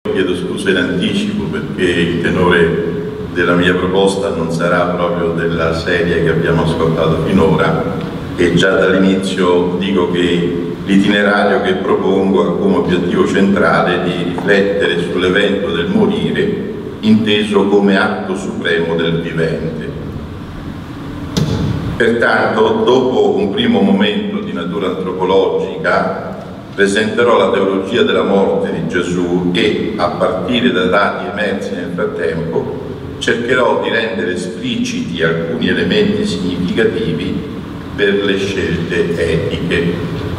Chiedo scusa in anticipo perché il tenore della mia proposta non sarà proprio della serie che abbiamo ascoltato finora e già dall'inizio dico che l'itinerario che propongo ha come obiettivo centrale di riflettere sull'evento del morire inteso come atto supremo del vivente. Pertanto, dopo un primo momento di natura antropologica, presenterò la teologia della morte di Gesù e, a partire da dati emersi nel frattempo, cercherò di rendere espliciti alcuni elementi significativi per le scelte etiche.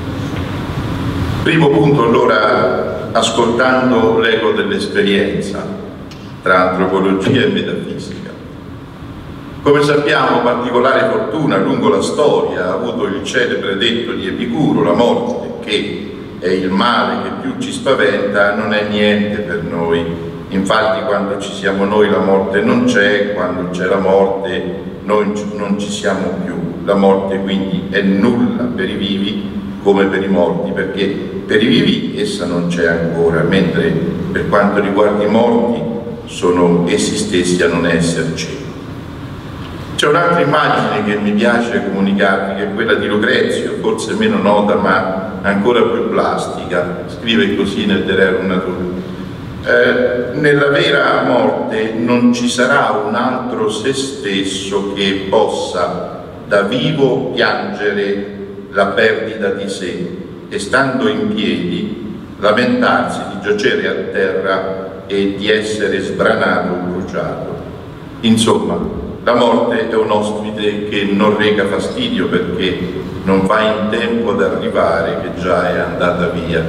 Primo punto, allora, ascoltando l'eco dell'esperienza tra antropologia e metafisica. Come sappiamo, particolare fortuna lungo la storia ha avuto il celebre detto di Epicuro: la morte, che è il male che più ci spaventa, non è niente per noi. Infatti quando ci siamo noi la morte non c'è, quando c'è la morte noi non ci siamo più. La morte quindi è nulla per i vivi come per i morti, perché per i vivi essa non c'è ancora, mentre per quanto riguarda i morti sono essi stessi a non esserci. C'è un'altra immagine che mi piace comunicarvi, che è quella di Lucrezio, forse meno nota ma ancora più plastica. Scrive così nel De Rerum Natura: nella vera morte non ci sarà un altro se stesso che possa da vivo piangere la perdita di sé e, stando in piedi, lamentarsi di giacere a terra e di essere sbranato o bruciato. Insomma, la morte è un ospite che non reca fastidio perché non va in tempo ad arrivare, che già è andata via.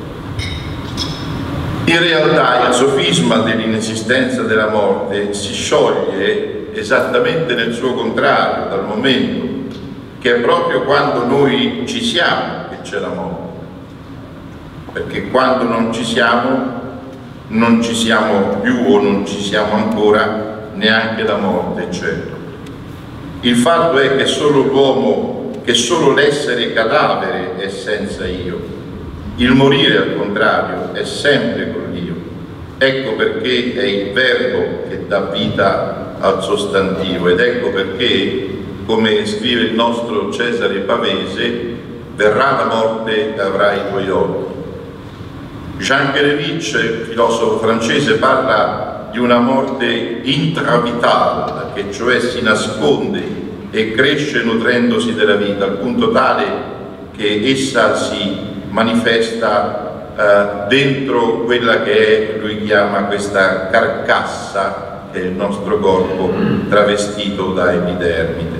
In realtà il sofisma dell'inesistenza della morte si scioglie esattamente nel suo contrario, dal momento che è proprio quando noi ci siamo che c'è la morte. Perché quando non ci siamo più o non ci siamo ancora, neanche la morte c'è. Il fatto è che solo l'uomo, che solo l'essere cadavere è senza io. Il morire, al contrario, è sempre con l'io. Ecco perché è il verbo che dà vita al sostantivo, ed ecco perché, come scrive il nostro Cesare Pavese, verrà la morte e avrai i tuoi occhi. Jean Kelevitch, filosofo francese, parla di una morte intravitale, che cioè si nasconde e cresce nutrendosi della vita, al punto tale che essa si manifesta dentro quella che è, lui chiama questa carcassa, che è il nostro corpo travestito da epidermide.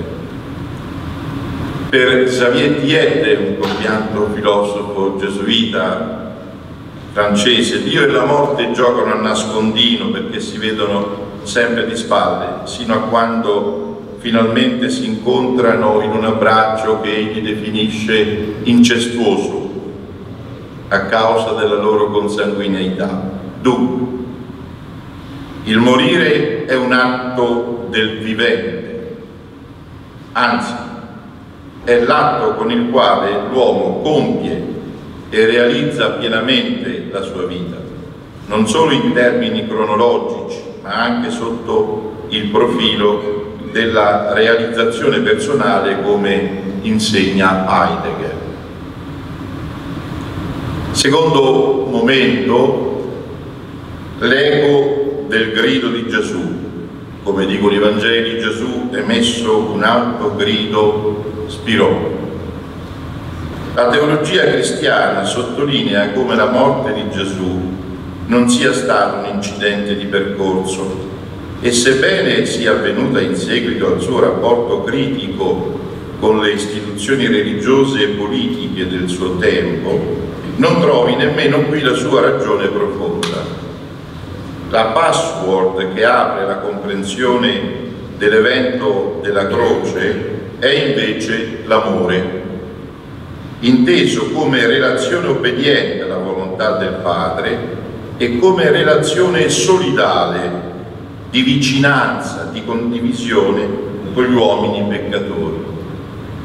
Per Xavier Thiede, un compianto filosofo gesuita francese, Dio e la morte giocano a nascondino perché si vedono sempre di spalle, sino a quando finalmente si incontrano in un abbraccio che egli definisce incestuoso a causa della loro consanguineità. Dunque, il morire è un atto del vivente, anzi è l'atto con il quale l'uomo compie e realizza pienamente la sua vita, non solo in termini cronologici, ma anche sotto il profilo della realizzazione personale, come insegna Heidegger. Secondo momento, l'eco del grido di Gesù. Come dicono i Vangeli, Gesù, emesso un alto grido, spirò. La teologia cristiana sottolinea come la morte di Gesù non sia stato un incidente di percorso e, sebbene sia avvenuta in seguito al suo rapporto critico con le istituzioni religiose e politiche del suo tempo, non trovi nemmeno qui la sua ragione profonda. La password che apre la comprensione dell'evento della croce è invece l'amore, inteso come relazione obbediente alla volontà del Padre e come relazione solidale di vicinanza, di condivisione con gli uomini peccatori.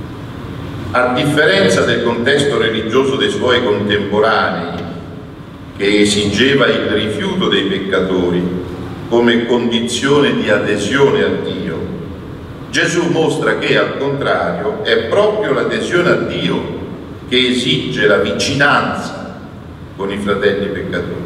A differenza del contesto religioso dei suoi contemporanei, che esigeva il rifiuto dei peccatori come condizione di adesione a Dio, Gesù mostra che al contrario è proprio l'adesione a Dio che esige la vicinanza con i fratelli peccatori.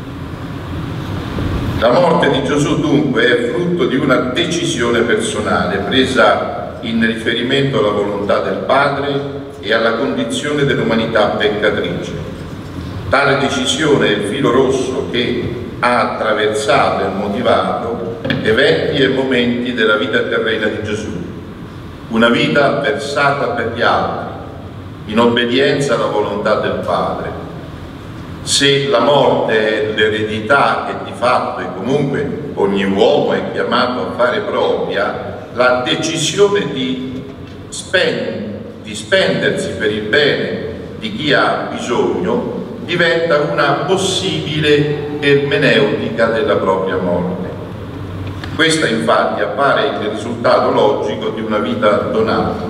La morte di Gesù dunque è frutto di una decisione personale presa in riferimento alla volontà del Padre e alla condizione dell'umanità peccatrice. Tale decisione è il filo rosso che ha attraversato e motivato eventi e momenti della vita terrena di Gesù. Una vita versata per gli altri, in obbedienza alla volontà del Padre. Se la morte è l'eredità che di fatto e comunque ogni uomo è chiamato a fare propria, la decisione di spendersi per il bene di chi ha bisogno diventa una possibile ermeneutica della propria morte. Questa infatti appare il risultato logico di una vita donata.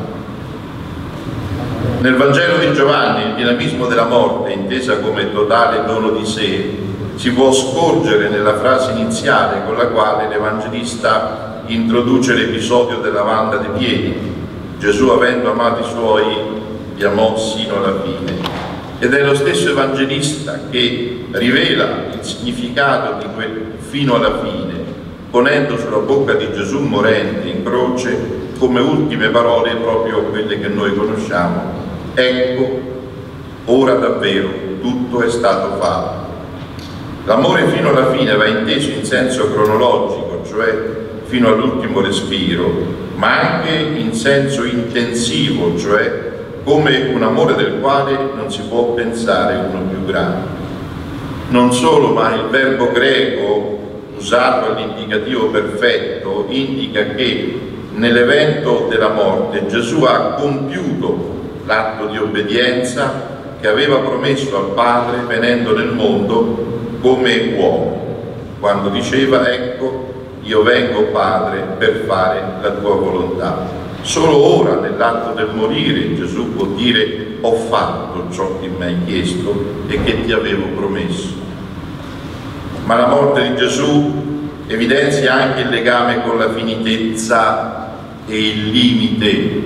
Nel Vangelo di Giovanni il dinamismo della morte, intesa come totale dono di sé, si può scorgere nella frase iniziale con la quale l'Evangelista introduce l'episodio della lavanda dei piedi. Gesù, avendo amato i suoi, li amò sino alla fine. Ed è lo stesso Evangelista che rivela il significato di quel fino alla fine, ponendo sulla bocca di Gesù morente in croce come ultime parole proprio quelle che noi conosciamo. Ecco, ora davvero tutto è stato fatto. L'amore fino alla fine va inteso in senso cronologico, cioè fino all'ultimo respiro, ma anche in senso intensivo, cioè come un amore del quale non si può pensare uno più grande. Non solo, ma il verbo greco usato all'indicativo perfetto indica che nell'evento della morte Gesù ha compiuto l'atto di obbedienza che aveva promesso al Padre venendo nel mondo come uomo, quando diceva: ecco, io vengo Padre per fare la tua volontà. Solo ora, nell'atto del morire, Gesù può dire: ho fatto ciò che mi hai chiesto e che ti avevo promesso. Ma la morte di Gesù evidenzia anche il legame con la finitezza e il limite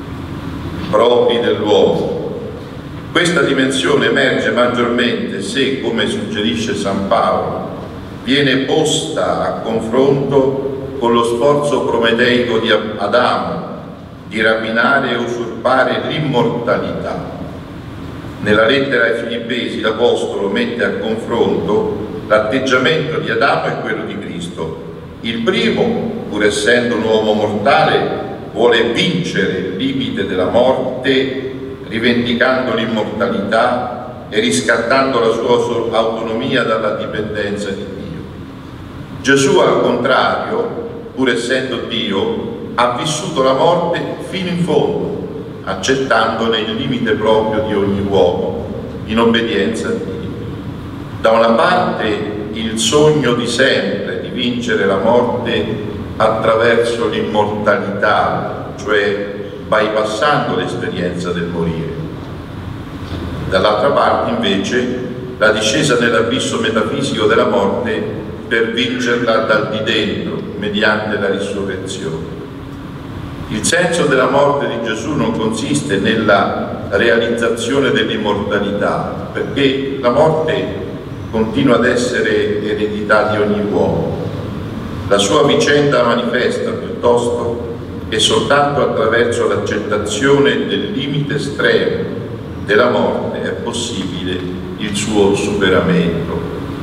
propri dell'uomo. Questa dimensione emerge maggiormente se, come suggerisce San Paolo, viene posta a confronto con lo sforzo prometeico di Adamo di rapinare e usurpare l'immortalità. Nella lettera ai Filippesi l'Apostolo mette a confronto l'atteggiamento di Adamo e quello di Cristo. Il primo, pur essendo un uomo mortale, vuole vincere il limite della morte rivendicando l'immortalità e riscattando la sua autonomia dalla dipendenza di Dio. Gesù, al contrario, pur essendo Dio, ha vissuto la morte fino in fondo, accettandone il limite proprio di ogni uomo, in obbedienza a Dio. Da una parte il sogno di sempre di vincere la morte attraverso l'immortalità, cioè bypassando l'esperienza del morire. Dall'altra parte invece la discesa nell'abisso metafisico della morte per vincerla dal di dentro, mediante la risurrezione. Il senso della morte di Gesù non consiste nella realizzazione dell'immortalità, perché la morte continua ad essere eredità di ogni uomo. La sua vicenda manifesta piuttosto che soltanto attraverso l'accettazione del limite estremo della morte è possibile il suo superamento.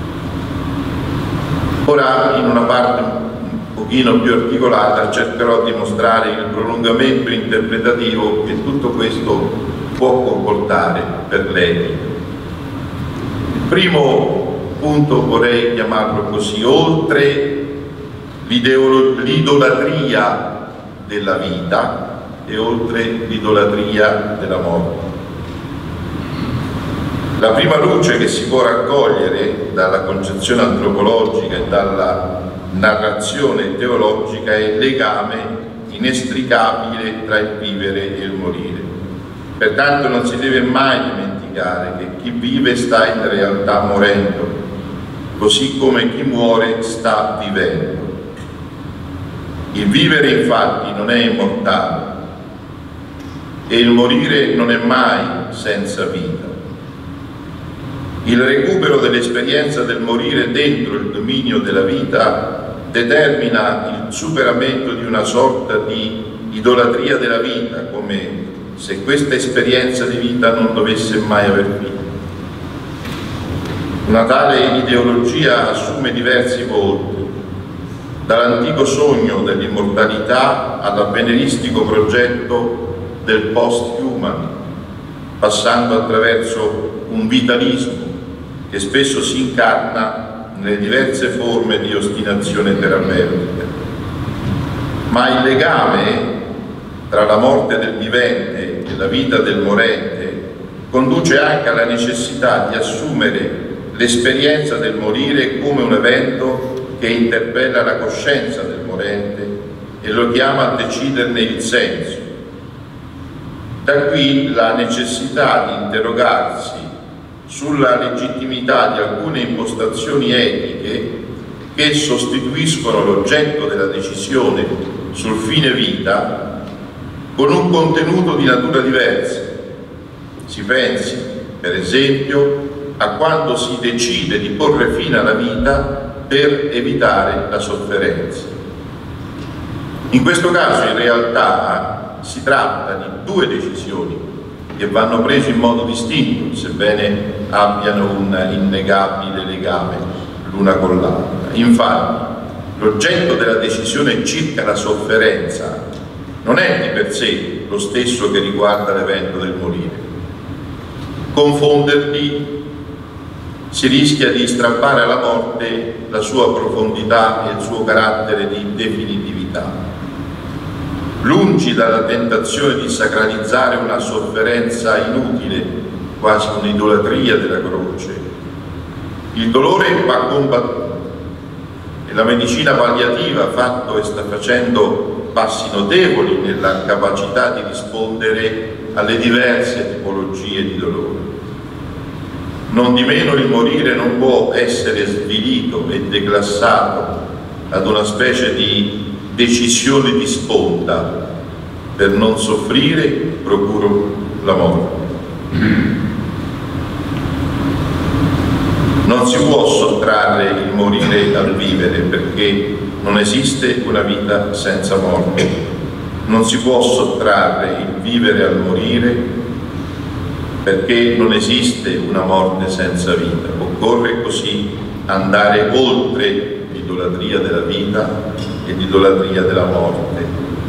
Ora, in una parte un pochino più articolata, cercherò di mostrare il prolungamento interpretativo che tutto questo può comportare per l'etica. Il primo punto vorrei chiamarlo così: oltre l'idolatria della vita e oltre l'idolatria della morte. La prima luce che si può raccogliere dalla concezione antropologica e dalla narrazione teologica è il legame inestricabile tra il vivere e il morire. Pertanto non si deve mai dimenticare dimenticare che chi vive sta in realtà morendo, così come chi muore sta vivendo. Il vivere infatti non è immortale e il morire non è mai senza vita. Il recupero dell'esperienza del morire dentro il dominio della vita determina il superamento di una sorta di idolatria della vita, come se questa esperienza di vita non dovesse mai aver fine. Una tale ideologia assume diversi volti, dall'antico sogno dell'immortalità all'avveniristico progetto del post-human, passando attraverso un vitalismo che spesso si incarna nelle diverse forme di ostinazione terapeutica. Ma il legame tra la morte del vivente e la vita del morente conduce anche alla necessità di assumere l'esperienza del morire come un evento che interpella la coscienza del morente e lo chiama a deciderne il senso. Da qui la necessità di interrogarsi sulla legittimità di alcune impostazioni etiche che sostituiscono l'oggetto della decisione sul fine vita con un contenuto di natura diversa. Si pensi, per esempio, a quando si decide di porre fine alla vita per evitare la sofferenza. In questo caso, in realtà, si tratta di due decisioni che vanno prese in modo distinto, sebbene abbiano un innegabile legame l'una con l'altra. Infatti, l'oggetto della decisione circa la sofferenza non è di per sé lo stesso che riguarda l'evento del morire. Confonderli si rischia di strappare alla morte la sua profondità e il suo carattere di definitività. Lungi dalla tentazione di sacralizzare una sofferenza inutile, quasi un'idolatria della croce, il dolore va combattuto e la medicina palliativa ha fatto e sta facendo passi notevoli nella capacità di rispondere alle diverse tipologie di dolore. Non di meno il morire non può essere svilito e declassato ad una specie di decisione di sponda: per non soffrire procuro la morte. Non si può sottrarre il morire dal vivere, perché non esiste una vita senza morte. Non si può sottrarre il vivere al morire, perché non esiste una morte senza vita. Occorre così andare oltre l'idolatria della vita e l'idolatria della morte.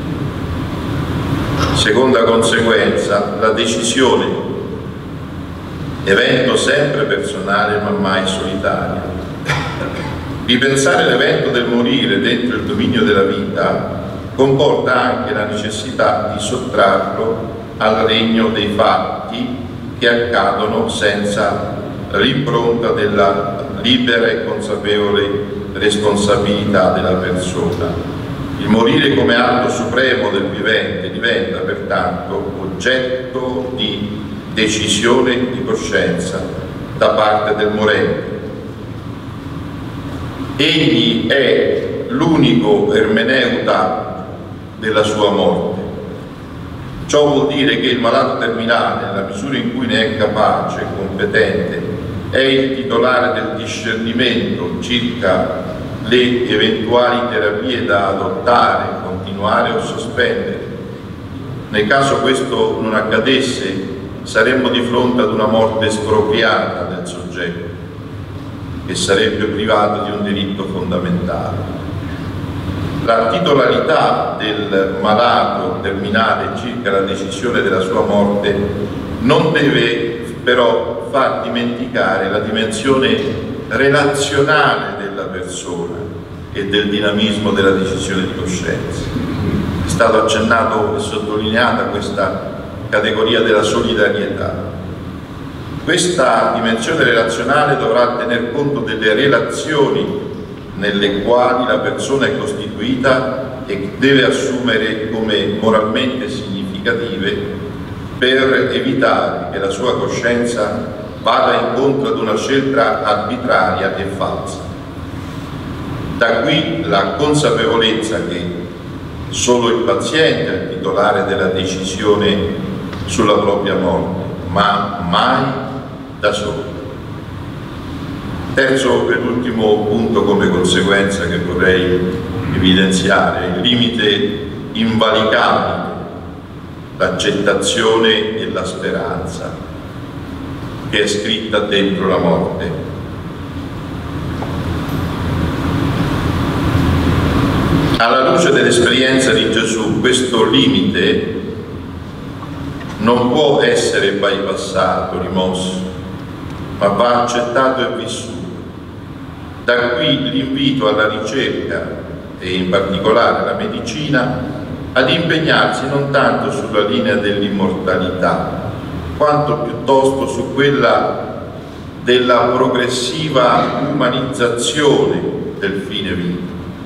Seconda conseguenza, la decisione, evento sempre personale ma mai solitario. Ripensare l'evento del morire dentro il dominio della vita comporta anche la necessità di sottrarlo al regno dei fatti che accadono senza l'impronta della libera e consapevole responsabilità della persona. Il morire come atto supremo del vivente diventa pertanto oggetto di decisione di coscienza da parte del morente. Egli è l'unico ermeneuta della sua morte. Ciò vuol dire che il malato terminale, nella misura in cui ne è capace, competente, è il titolare del discernimento circa le eventuali terapie da adottare, continuare o sospendere. Nel caso questo non accadesse, saremmo di fronte ad una morte espropriata del soggetto, che sarebbe privato di un diritto fondamentale. La titolarità del malato terminale circa la decisione della sua morte non deve però far dimenticare la dimensione relazionale della persona e del dinamismo della decisione di coscienza. È stato accennato e sottolineata questa categoria della solidarietà. Questa dimensione relazionale dovrà tener conto delle relazioni nelle quali la persona è costituita e deve assumere come moralmente significative per evitare che la sua coscienza vada incontro ad una scelta arbitraria e falsa. Da qui la consapevolezza che solo il paziente è il titolare della decisione sulla propria morte, ma mai da solo. Terzo ed ultimo punto come conseguenza che vorrei evidenziare, il limite invalicabile, l'accettazione e la speranza che è scritta dentro la morte. Alla luce dell'esperienza di Gesù, questo limite non può essere bypassato, rimosso, ma va accettato e vissuto. Da qui l'invito alla ricerca, e in particolare alla medicina, ad impegnarsi non tanto sulla linea dell'immortalità, quanto piuttosto su quella della progressiva umanizzazione del fine vita.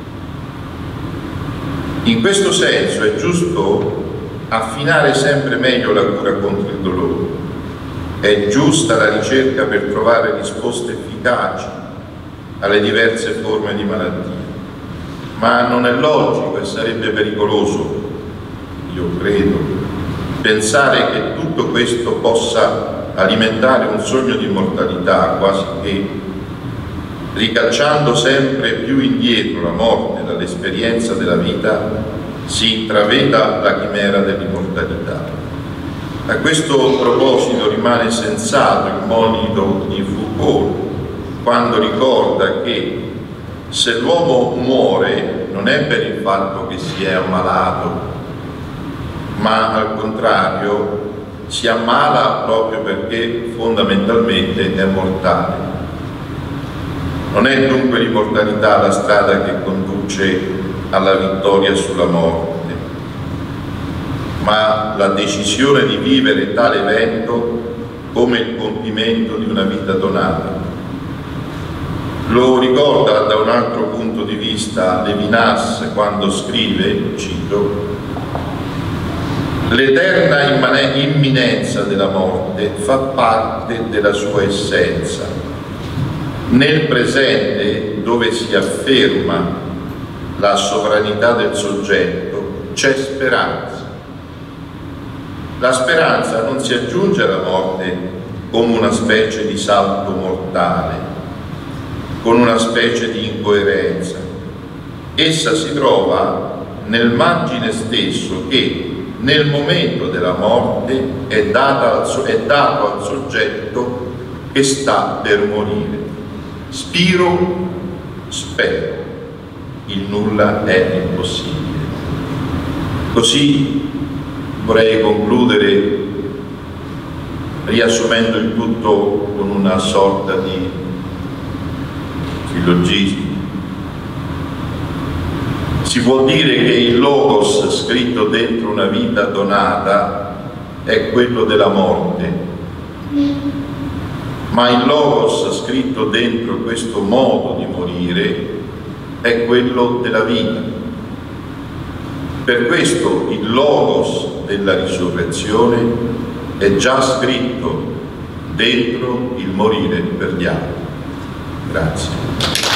In questo senso è giusto affinare sempre meglio la cura contro il dolore. È giusta la ricerca per trovare risposte efficaci alle diverse forme di malattia. Ma non è logico e sarebbe pericoloso, io credo, pensare che tutto questo possa alimentare un sogno di immortalità, quasi che, ricacciando sempre più indietro la morte dall'esperienza della vita, si intraveda la chimera dell'immortalità. A questo proposito rimane sensato il monito di Foucault, quando ricorda che se l'uomo muore non è per il fatto che si è ammalato, ma al contrario si ammala proprio perché fondamentalmente è mortale. Non è dunque l'immortalità la strada che conduce alla vittoria sulla morte, ma la decisione di vivere tale evento come il compimento di una vita donata. Lo ricorda da un altro punto di vista Levinas quando scrive, cito: l'eterna imminenza della morte fa parte della sua essenza. Nel presente, dove si afferma la sovranità del soggetto, c'è speranza. La speranza non si aggiunge alla morte come una specie di salto mortale, con una specie di incoerenza. Essa si trova nel margine stesso che nel momento della morte è dato al soggetto che sta per morire. Spiro, spero, il nulla è impossibile. Così vorrei concludere riassumendo il tutto con una sorta di sillogismo. Si può dire che il logos scritto dentro una vita donata è quello della morte, ma il logos scritto dentro questo modo di morire è quello della vita. Per questo il logos della risurrezione è già scritto dentro il morire per gli altri. Grazie.